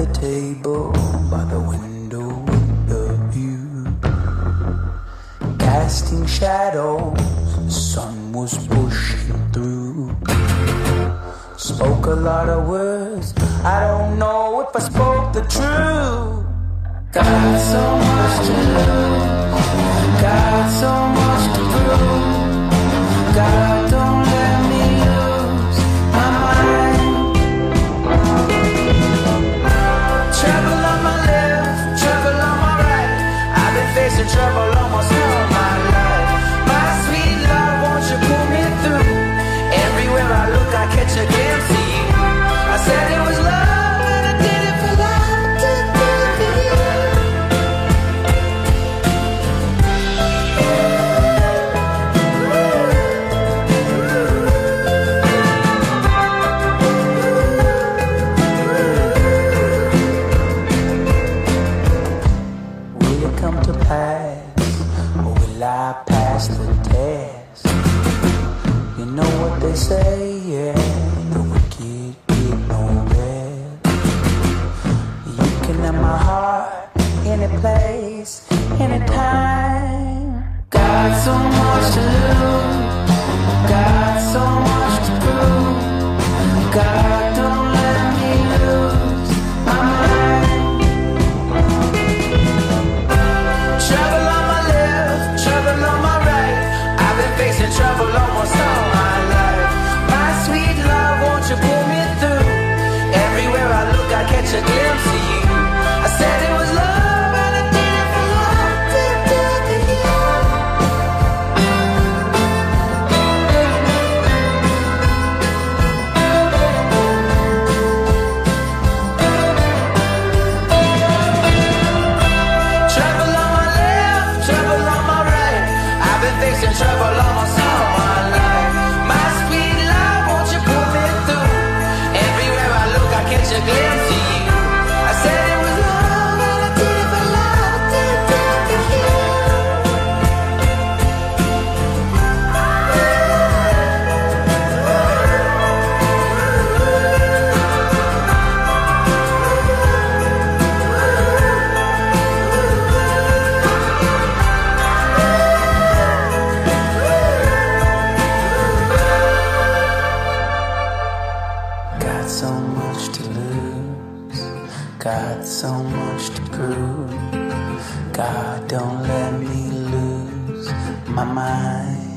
the table by the window with the view, casting shadows, the sun was pushing through. Spoke a lot of words, I don't know if I spoke the truth. Got so much to lose, got so much to prove. God, don't let me lose my mind. Trouble on my left, trouble on my right, I've been facing trouble almost all my life. My sweet love, won't you pull me through? Everywhere I look, I catch a glimpse of you. I said it was love, and I did it for love, did it for you. Will it come to pass, or will I pass the test? You know what they say, yeah, the wicked get no rest. You can have my heart, any place, anytime. Got so much to lose, got so much to prove. God, don't let me lose my mind. Trouble on my left, trouble on my right, I've been facing trouble almost all my life. My sweet love, won't you pull me through? Everywhere I look, I catch a glimpse of you. I said it was love, and I did it for love, did it for you. Trouble on my left, trouble on my right, I've been facing trouble almost all my life. My sweet love, won't you pull me through? Everywhere I look, I catch a glimpse of you. I said it was love, and I did it for love, did it for you. Got so much to lose, got so much to prove. God, don't let me lose my mind.